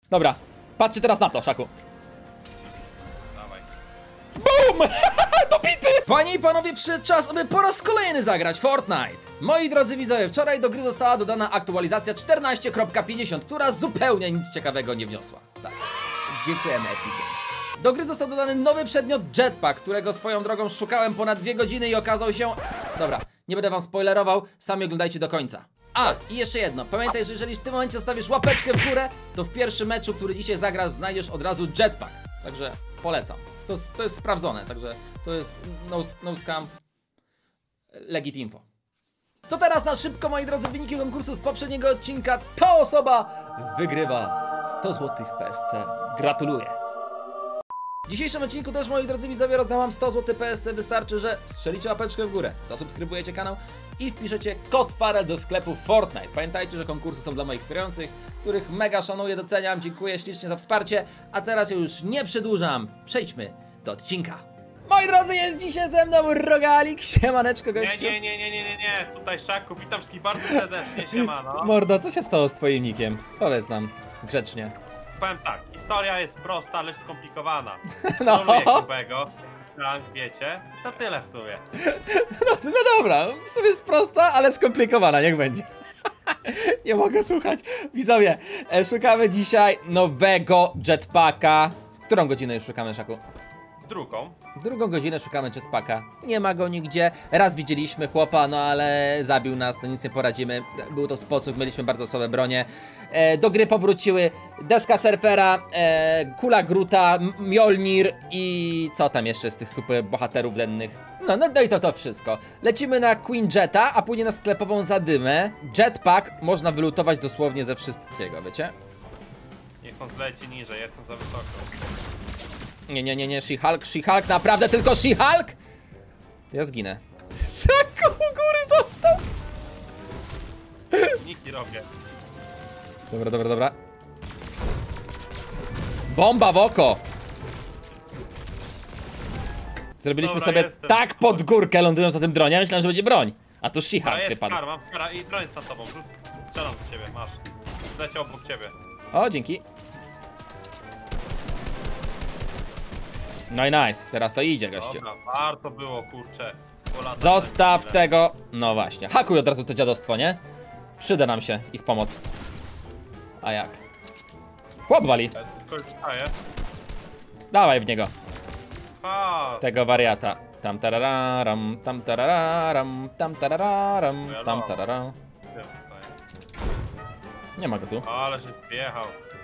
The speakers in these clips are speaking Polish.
Dobra, patrzcie teraz na to, Szaku. Dawaj. BOOM! Dobity! Panie i panowie, przyszedł czas, aby po raz kolejny zagrać Fortnite. Moi drodzy widzowie, wczoraj do gry została dodana aktualizacja 14.50, która zupełnie nic ciekawego nie wniosła. Tak. Dziękujemy Epic Games. Do gry został dodany nowy przedmiot Jetpack, którego swoją drogą szukałem ponad 2 godziny i okazał się... Dobra, nie będę wam spoilerował, sami oglądajcie do końca. A, i jeszcze jedno, pamiętaj, że jeżeli w tym momencie zostawisz łapeczkę w górę, to w pierwszym meczu, który dzisiaj zagrasz, znajdziesz od razu Jetpack. Także polecam. To jest sprawdzone, także to jest no scam, legit info. To teraz na szybko, moi drodzy, wyniki konkursu z poprzedniego odcinka. Ta osoba wygrywa 100 zł PSC. Gratuluję. W dzisiejszym odcinku też, moi drodzy widzowie, rozdałam 100 zł PSC. Wystarczy, że strzelicie łapeczkę w górę, zasubskrybujecie kanał i wpiszecie kod Farel do sklepu Fortnite. Pamiętajcie, że konkursy są dla moich wspierających, których mega szanuję, doceniam, dziękuję ślicznie za wsparcie. A teraz ja już nie przedłużam, przejdźmy do odcinka. Moi drodzy, jest dzisiaj ze mną Rogalik, siemaneczko gościu. Nie, tutaj Szaku, witam wszystkich bardzo serdecznie, siemano. Mordo, co się stało z twoim nickiem? Powiedz nam, grzecznie. Powiem tak, historia jest prosta, lecz skomplikowana. No. Troluję Kubego, rank wiecie, to tyle w sumie. No dobra, w sumie jest prosta, ale skomplikowana, niech będzie. Nie mogę słuchać. Widzowie, szukamy dzisiaj nowego jetpacka. Którą godzinę już szukamy, Szaku? Drugą godzinę szukamy jetpacka. Nie ma go nigdzie. Raz widzieliśmy chłopa, no ale zabił nas, to nic nie poradzimy. Był to spocuk, mieliśmy bardzo słabe bronie. Do gry powróciły deska surfera, kula Gruta, Mjolnir i co tam jeszcze z tych super bohaterów dennych. No i to wszystko. Lecimy na Queen Jetta, a później na sklepową Zadymę. Jetpack można wylutować dosłownie ze wszystkiego, wiecie? Niech on zleci niżej, jestem za wysoko. Nie, She-Hulk, naprawdę tylko She-Hulk? To ja zginę. Szaku, u góry został! Niki robię. Dobra. Bomba w oko! Zrobiliśmy sobie jestem. tak pod górkę, lądując na tym dronie, myślałem, że będzie broń. A tu She-Hulk wypadł. Mam skara i broń jest nad tobą, strzelam do ciebie, masz. Zleciał obok ciebie. O, dzięki. No i nice, teraz to idzie, gościu. Dobra, warto było, kurczę. Zostaw tego. No właśnie, hakuj od razu to dziadostwo, nie? Przyda nam się ich pomoc. A jak? Chłop wali. Dawaj w niego. Tego wariata. Tam tarararam, tam tarararam, tam tarararam, tam tararam. Nie ma go tu. Ale się wjechał.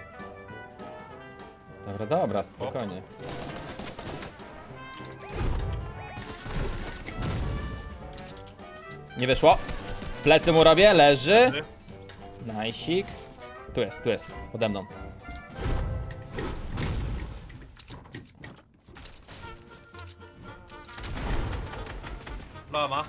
Dobra, spokojnie. Nie wyszło. Plecy mu robię, leży. Najsik. Tu jest, pode mną. Lama.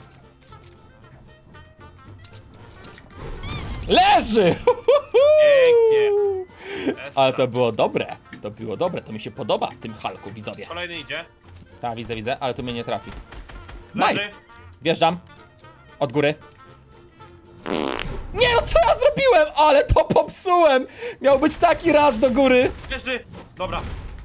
Leży! Pięknie. Ale to było dobre. To mi się podoba w tym Hulku, widzowie. Kolejny idzie. Tak, widzę, ale tu mnie nie trafi. Leży. Nice! Wjeżdżam. Od góry. Nie no, co ja zrobiłem? Ale to popsułem! Miał być taki rush do góry. Leży. Dobra.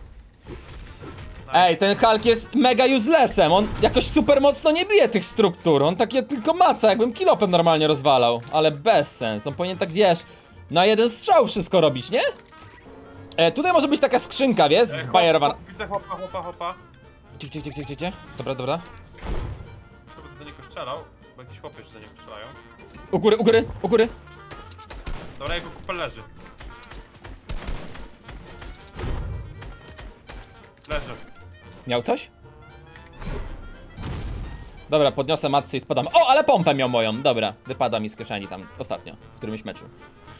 Ej, ten Hulk jest mega uselessem. On jakoś super mocno nie bije tych struktur. On takie tylko maca, jakbym kilofem normalnie rozwalał. Ale bez sens. On powinien tak, wiesz, na jeden strzał wszystko robić, nie? Tutaj może być taka skrzynka, wiesz, zbajerowana. Widzę chłopa. Gdzie? Dobra. To będę do niego strzelał, bo jakiś chłopy już do niego strzelają. U góry. Dobra, jego kupel leży. Leży. Miał coś? Dobra, podniosę matce i spadam. O, ale pompę miał moją. Dobra, wypada mi z kieszeni tam ostatnio, w którymś meczu.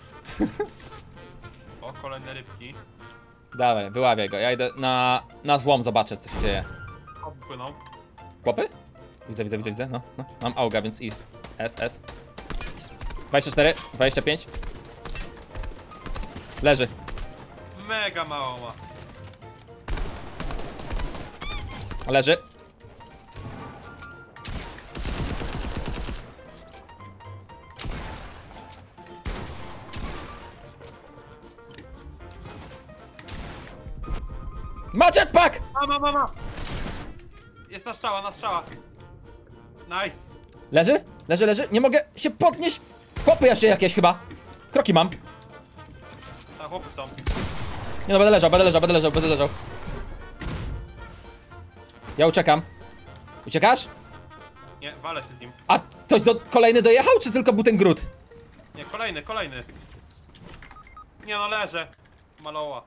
O, kolejne rybki. Dawaj, wyławiaj go. Ja idę na złom, zobaczę, co się dzieje. Płyną. Chłopy? Widzę. No. Mam auga, więc S. 24, 25. Leży. Mega mało ma. Leży. Ma jetpack! Ma! Jest na strzała, na strzała. Nice. Leży? Leży. Nie mogę się podnieść. Chłopy jeszcze jakieś chyba. Kroki mam. Tam chłopy są. Nie no, będę leżał. Ja uciekam. Uciekasz? Nie, walę się z nim. A ktoś kolejny dojechał, czy tylko był ten Groot? Nie, kolejny. Nie no, leżę. Maloła.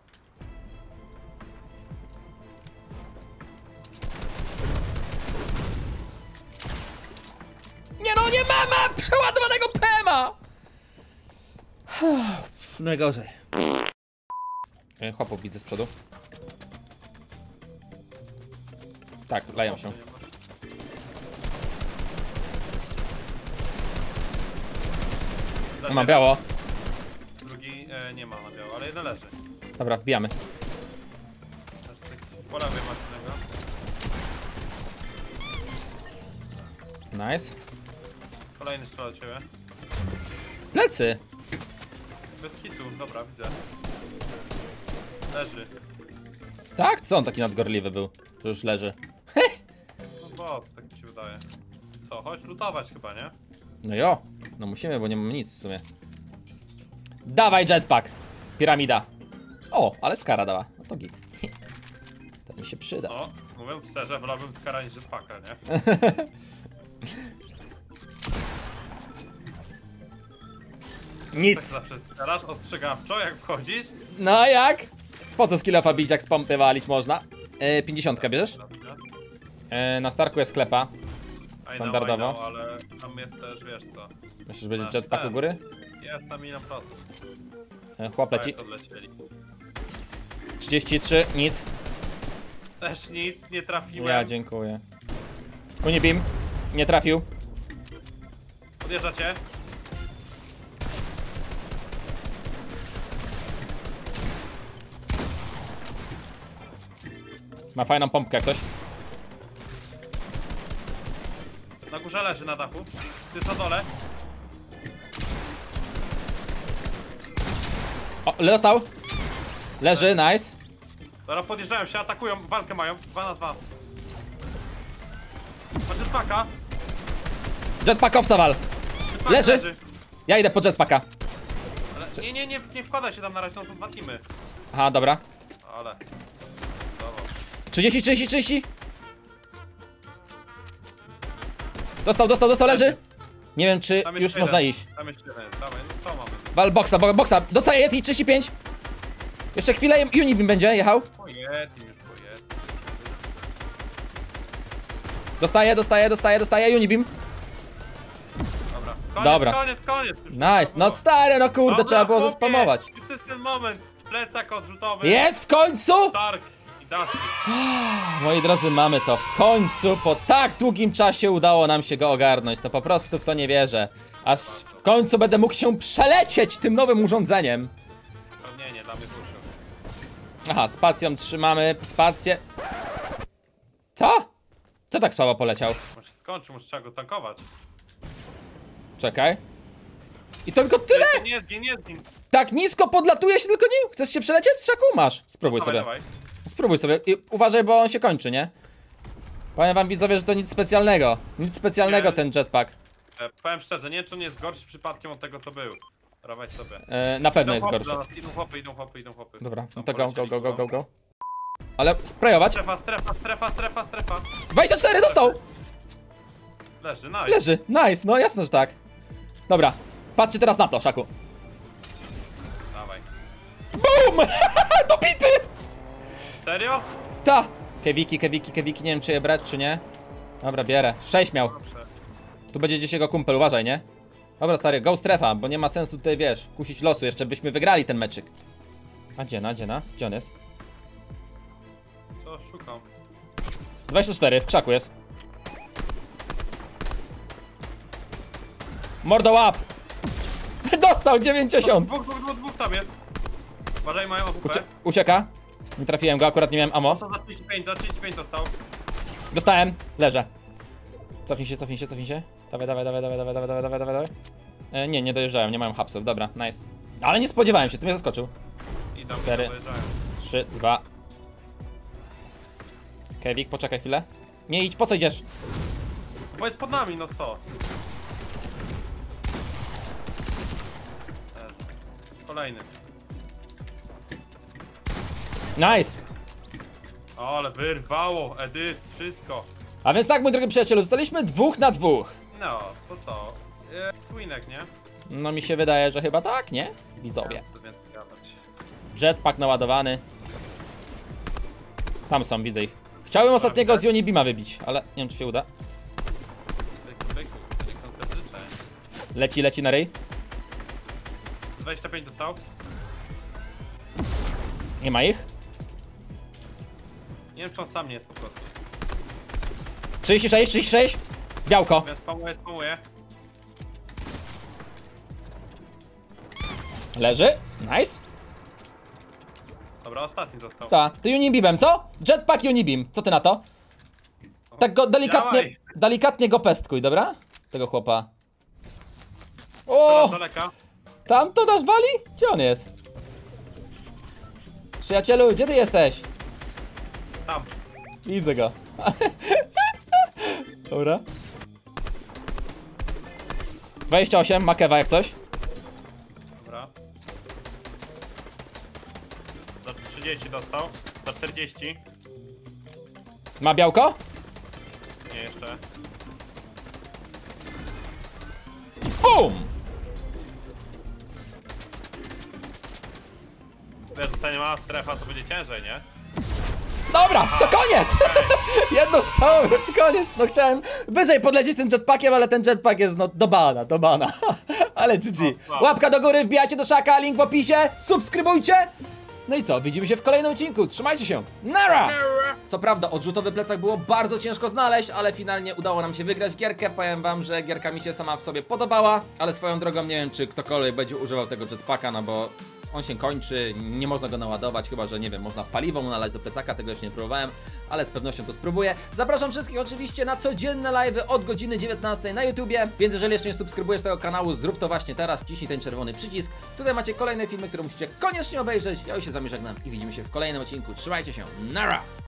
Nie no, nie mam przeładowanego PMA! Najgorzej. Chłopów widzę z przodu. Tak, leją się. Mam biało. Drugi nie ma na biało, ale jeden leży. Dobra, wbijamy. Po lewej masz jednego. Nice. Kolejny strzał do ciebie. Plecy! Bez hitu, dobra, widzę. Leży. Tak? Co on taki nadgorliwy był? Że już leży. No bo, tak mi się wydaje. Co, chodź lutować chyba, nie? No jo, no musimy, bo nie mamy nic w sumie. Dawaj jetpack! Piramida. O, ale skara dała. No to git. To mi się przyda. No, mówiąc szczerze, wolałbym skara niż jetpacka, nie? Tak Nic. zawsze skarasz ostrzegawczo, jak wchodzisz. No a jak? Po co skillofa bić, jak z pompy walić można? 50 bierzesz? Na Starku jest sklepa. Standardowo. I know, ale tam jest też, wiesz co. Myślisz, że będzie Masz jetpack u ten. góry? Jest tam ile procent. Chłop leci. Tak, odlecieli. 33, nic. Też nic, nie trafiłem. Ja dziękuję. Unibim. Nie trafił. Podjeżdżacie. Ma fajną pompkę jak ktoś. Na górze leży na dachu. Ty jest na dole. O, dostał. Leży, nice. Dobra, podjeżdżają się, atakują, walkę mają. 2 na 2. Masz jetpacka. Jetpackowca wal. Jetpack Leży. Ja idę po jetpacka. Ale nie wkładaj się tam na razie, są tu 2 teamy. Aha, dobra. Ale. Dobra. 30. Dostał, leży. Nie wiem, czy Tam już jeszcze można jeden. iść. Tam jeszcze jeden, dawaj, no co mamy? Wal boksa. Dostaje Yeti 35. Jeszcze chwilę Unibim będzie jechał. Pojedź, już pojedź. Dostaje Unibim. Dobra. Dobra. Koniec. Już Nice. No stary, no kurde, Dobra, trzeba było chłopie, zaspamować. To jest ten moment. Plecak odrzutowy. Jest w końcu! Dark i Dusty. Moi drodzy, mamy to w końcu. Po tak długim czasie udało nam się go ogarnąć. To po prostu w to nie wierzę. W końcu będę mógł się przelecieć tym nowym urządzeniem. Nie, dla mnie puszczę. Aha, spacją trzymamy. Spację. Co? Co tak słabo poleciał? Może się skończy, muszę trzeba go tankować. Czekaj. I tylko tyle? Nie zgin. Tak nisko podlatuje się, tylko nie. Chcesz się przelecieć? Szaku, masz. Spróbuj sobie. Dawaj. Spróbuj sobie. I uważaj, bo on się kończy, nie? Powiem wam, widzowie, że to nic specjalnego. Nic specjalnego Nie. ten jetpack. Powiem szczerze, nie wiem, czy on jest gorszy przypadkiem od tego, co był. Dawaj sobie. Na pewno jest chłopy gorszy. do nas, Idą chłopy. Dobra, no Tam to polecieli, go. Ale sprayować. Strefa. 24, dostał! Leży, nice. Leży, nice, no jasne, że tak. Dobra, patrzcie teraz na to, Szaku. Dawaj. BOOM! Dobity! Serio? Ta! Kewiki, nie wiem czy je brać, czy nie. Dobra, bierę. 6 miał. Dobrze. Tu będzie gdzieś jego kumpel, uważaj, nie? Dobra, stary, go strefa, bo nie ma sensu tutaj, wiesz, kusić losu, jeszcze byśmy wygrali ten meczyk. A gdzie on jest? Co, szukam. 24, w krzaku jest. Mordo łap! Dostał 90! Dwóch tam jest. Uważaj, mają AWP. Ucieka. Nie trafiłem go, akurat nie miałem ammo. To za 35 dostał. Dostałem, leżę. Cofnij się. Dawaj. Nie dojeżdżałem, nie mają hapsów, dobra, nice. Ale nie spodziewałem się, ty mnie zaskoczył. I tam 4. dojeżdżają. 3, 2. Kevik, poczekaj chwilę. Nie idź, po co idziesz? Bo jest pod nami, no co? Kolejny. Nice! O, ale wyrwało, Edyt, wszystko. A więc tak, mój drogi przyjacielu, zostaliśmy 2 na 2. No, to co? Twinek, nie? No mi się wydaje, że chyba tak, nie? Widzowie. Co więcej gadać. Jetpack naładowany. Tam są, widzę ich. Chciałem ostatniego z Unibima wybić, ale nie wiem, czy się uda. Byku, nie konkretyczne. Leci na ryj. 25 dostał. Nie ma ich. Nie wiem, czy on sam nie jest po prostu. 36. Białko. Więc spamuję. Leży. Nice. Dobra, ostatni został. Ta, to Unibimem, co? Jetpack Unibim, co ty na to? Tak go Działaj. delikatnie go pestkuj, dobra? Tego chłopa. Teraz O! z daleka. Stamtąd aż wali? Gdzie on jest? Przyjacielu, gdzie ty jesteś? Tam. Widzę go. Dobra. 28, makewa jak coś. Dobra. Za 30 dostał. Za 40. Ma białko? Nie, jeszcze. BUM! Wiesz, zostanie mała strefa, to będzie ciężej, nie? Dobra, to koniec! Jedno strzał, więc koniec. No chciałem wyżej podlecieć tym jetpackiem, ale ten jetpack jest no do bana. Ale GG. Łapka do góry, wbijajcie do szaka, link w opisie, subskrybujcie. No i co, widzimy się w kolejnym odcinku, trzymajcie się, nara! Co prawda, odrzutowy plecak było bardzo ciężko znaleźć, ale finalnie udało nam się wygrać gierkę. Powiem wam, że gierka mi się sama w sobie podobała, ale swoją drogą nie wiem, czy ktokolwiek będzie używał tego jetpacka, no bo on się kończy, nie można go naładować, chyba że nie wiem, można paliwo mu nalać do plecaka, tego jeszcze nie próbowałem, ale z pewnością to spróbuję. Zapraszam wszystkich oczywiście na codzienne live'y od godziny 19 na YouTubie, więc jeżeli jeszcze nie subskrybujesz tego kanału, zrób to właśnie teraz, wciśnij ten czerwony przycisk. Tutaj macie kolejne filmy, które musicie koniecznie obejrzeć. Ja już się z wami żegnam i widzimy się w kolejnym odcinku. Trzymajcie się, nara!